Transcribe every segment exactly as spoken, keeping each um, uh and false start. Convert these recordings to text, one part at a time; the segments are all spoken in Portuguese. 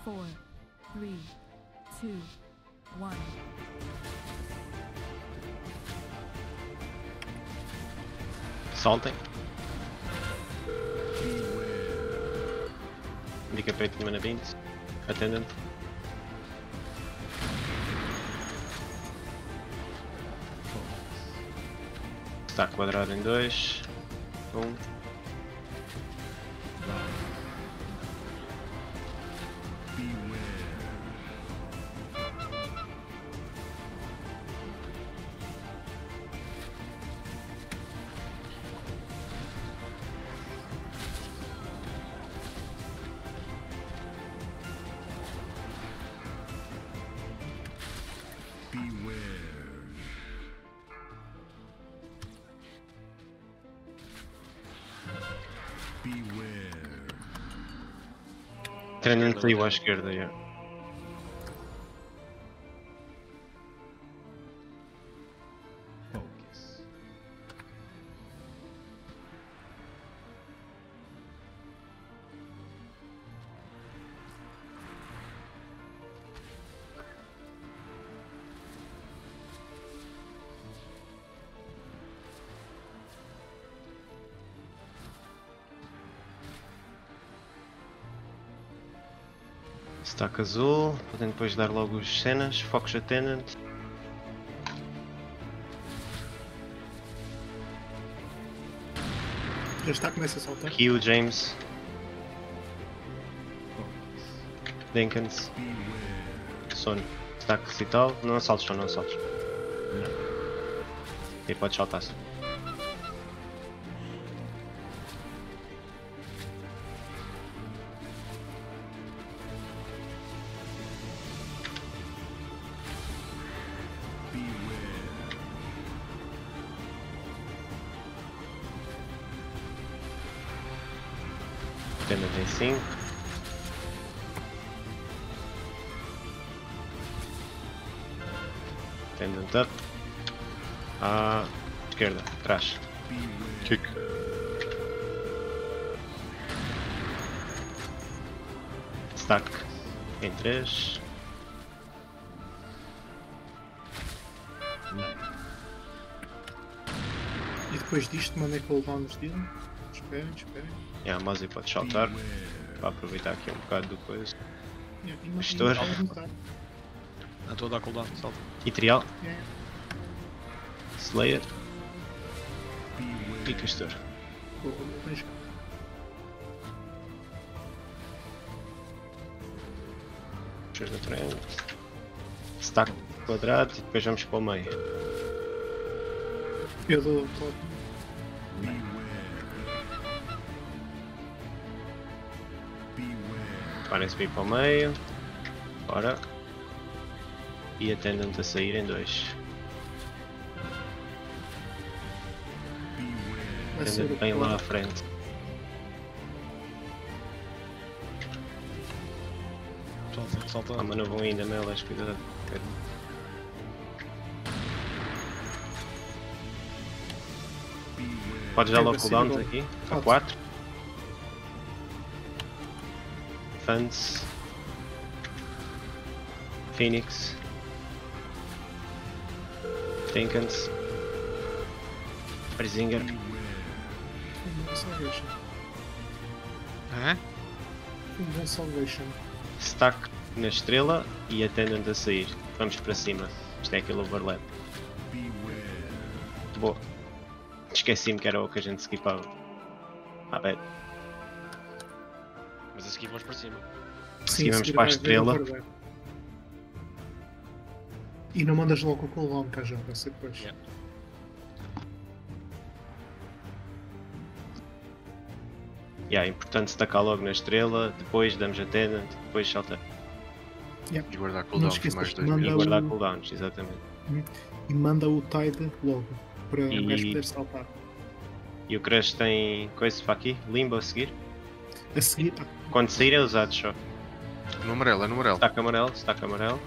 four, three, two, one. Soltem. Indica peito de mana vinte. Attendant. Está quadrado em dois. Um. Treinando saiu à esquerda, já. Focus. Stack azul, podem depois dar logo os cenas, Focus Attendant. Já está, começa a saltar. Q, James. Dinkins. Sono. Stack e tal. Não saltes, só não saltes. E pode saltar-se. Tenda tem cinco. Tendant up. À esquerda, atrás. Kick. Stack em três. E depois disto, mandei cooldowns dele. Esperem, esperem. E a Mozi pode saltar. Para aproveitar aqui um bocado do coisa. Yeah, e não- Gestor. e não pode notar. Não estou a dar cooldown, salta. Etrial. Yeah. Slayer. E Castor. Vou- vou- vou jogar. Puxas na frente. Stack quadrado e depois vamos para o meio. Eu dou top. Parem-se bem para o meio. Bora. E Attendant a sair em dois. Vai ser Attendant o bem lá à quadro. frente. Salta, salta. Ah, mas não vão ainda, Melas, cuidado. Podes dar Tem logo passivo cooldowns igual. aqui. A Pode. quatro. Fans. Phoenix. Dinkins. Brisinger. Um bom salvation. Hã? Um bom salvation. Stack na estrela e Attendant a sair. Vamos para cima. Isto é aquele overlap. Boa. Esqueci-me que era o que a gente skipava. Ah, bem. Mas a seguir vamos para cima. Sim, vamos seguir para a vai haver estrela. overlap. E não mandas logo o cooldown, cá já vai ser depois. Yeah. Yeah, é importante destacar logo na estrela, depois damos Attendant, depois salta Yeah. E guardar Não cooldown te por mais esqueças, dois manda e minutos. guardar o- cooldowns, exatamente. E manda o Tide logo, para E- o gajo poder saltar. E o Crush tem coisa para aqui, Limbo a seguir. A seguir, ah, Quando sair é usado só. No amarelo, é no amarelo. Stack amarelo, stack amarelo.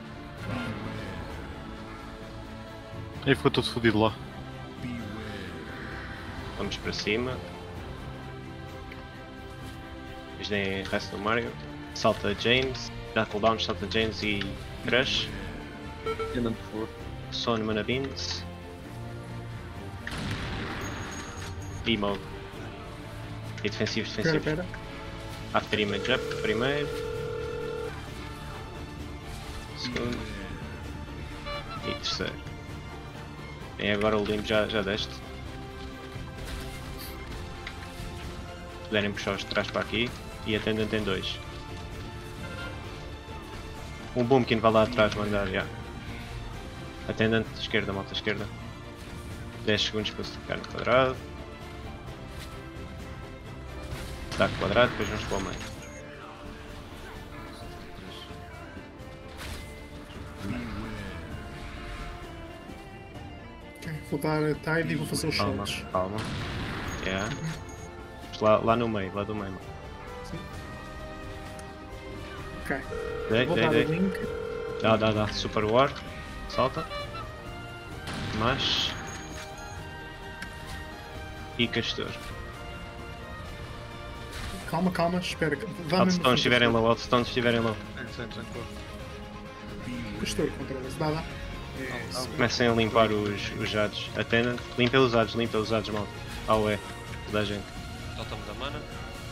Aí ficou todo fodido lá. Vamos para cima. Depois tem resto do Mario. salta James, dá cooldown, salta James e Crush. Ainda for. Son Mana Beans. E Mog. E defensivos, Espera, defensivos. espera. After Image Up, primeiro. Segundo. E terceiro. E agora o limbo já, já deste. Se puderem puxar os de trás para aqui. E Attendant tem dois. Um Boomkin vai lá atrás mandar, já. Attendant, esquerda, malta, esquerda. dez segundos para se tocar no quadrado. Stack quadrado, depois vamos para o meio. Ok, vou dar a tide e vou fazer os Calma, shots. calma. Yeah. Lá, lá no meio, lá do meio. mano. Ok. Dei, Vou dei, dar o dei. link. Dá, dá, dá. Super War. Salta. Mas. E Castor. Calma, calma, espera. Dá Outstones estiverem low, Outstones estiverem low. Antes, antes, antes. Estou controla-se. Dá, dá. É, isso. Comecem a limpar os, os jados. Attendant. Limpa os jados, limpa os jados, malta. Ao é. Toda a gente. Totem da mana.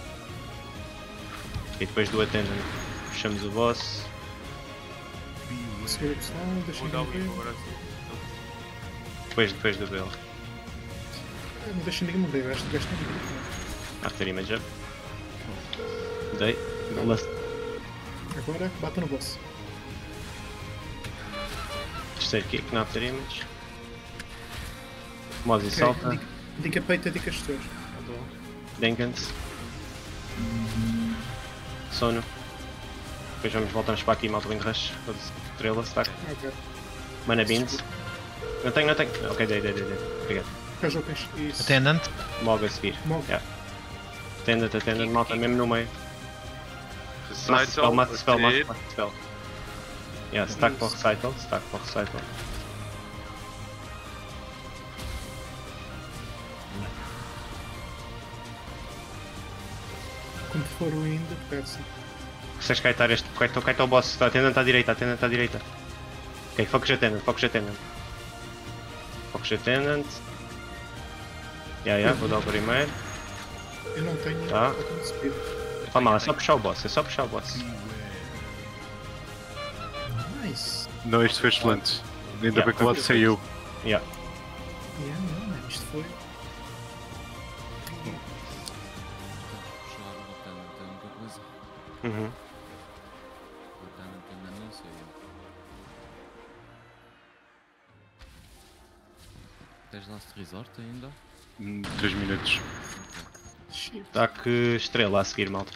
E depois do Attendant puxamos o boss. Segura a opção, deixa-me Vou dar o ver. limpo agora sim. Depois, depois do Bell. Ah, não deixa ninguém morrer, este gajo tem que After Image Up. Dei. Last. Agora bata no boss. Terceiro kick na After Image. Mozi Ok, salta. dica- Dica peita, dica gestor. Denkans. Sono. Depois vamos voltamos para aqui, malta Wind Rush. Estrela, stack. Ok. Mana Beans. Não tenho, não tenho. Ok, dei, dei, dei, dei. Obrigado. Já já tens isso. Attendant. Mog a seguir. Mog. Yeah. Attendant, attendant, malta, mesmo no meio. Massa spell, Recital, massa spell, proceed. massa spell. Yeah, stack para o recital, stack para o recital. Quando for o indo, peça. Vocês kaitar este, kaitou, kaitou o boss, attendant à direita, attendant à direita. Ok, focus attendant, focus attendant. Focus attendant. Yeah, yeah, vou dar o primeiro. Eu não tenho Tá. botão de speed. Fala mal, é só puxar o boss, é só puxar o boss. Nice. Não, isto foi excelente. Ainda Yeah. bem que o lado saiu. Yeah. Yeah, não, man, isto foi. Puxar o Attendant é a única coisa. Uhum. O Attendant ainda não saiu. Tens Last Resort ainda? Hum, três minutos. Shit. Stack estrela a seguir, malta.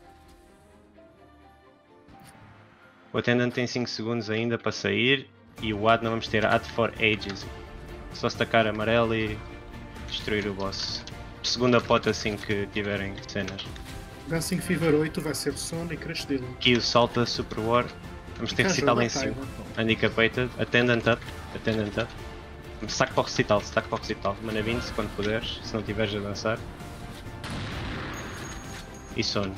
O attendant tem cinco segundos ainda para sair e o ad não vamos ter ad for ages. Só se tacar amarelo e destruir o boss. Segunda pota assim que tiverem cenas. Dancing Fever oito vai ser Sono e Crash dele. Aqui o salta Super War. Vamos ter recital lá em cima. Handicapated, attendant up, attendant up. Saco para o recital, saco para o recital. Mana vinte quando puderes, se não tiveres a dançar. E sono.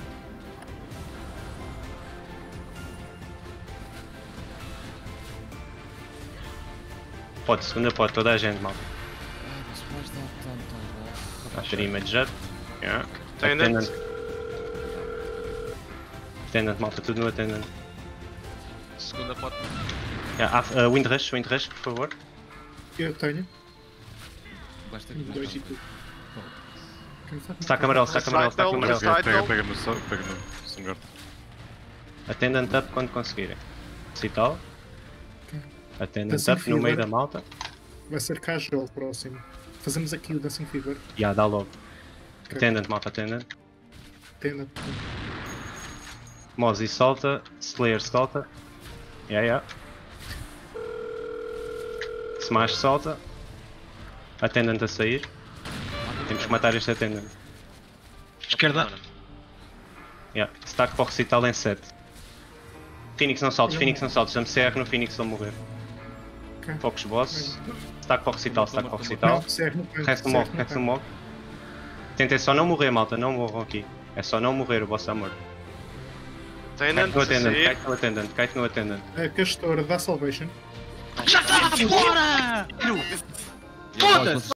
Pode, segunda pode, toda a gente, mal. Ah, mas vais dar tanto ao boss. After image up. Yeah. Attendant. Attendant, malta, tudo no attendant. Segunda pode. Yeah, af- uh, wind rush, wind rush, por favor. Eu tenho. Vais ter que Dois e gastar. tudo. Quem sabe? Stack amarelo, stack amarelo, stack Recital, amarelo. recital. Pega, pega, pega no sol, pega no Sunguard. Attendant up quando conseguirem. Recital. Ok. Attendant Dancing up no meio Fever. da malta. Vai ser casual próximo. Fazemos aqui o Dancing Fever. Yeah, dá logo. Ok. Attendant, malta, attendant. Tenda. Mozi salta, Slayer salta. Yeah, yeah. Smash salta. Attendant a sair. Temos que matar este attendant. Esquerda. Yeah. Stack para o recital em sete. Phoenix não saltes, Phoenix não saltes. Dá-me C R no Phoenix ele morrer. Ok. Focus boss. Stack para o recital, stack para o recital. Não, serve no canto. Resto serve morre, no resto canto. morre. Tentem só não morrer, malta, não morram aqui. É só não morrer, o boss está morto. Kite no attendant, kite no attendant, kite no attendant. A Castor dá Salvation. Já está fora! Foda-se!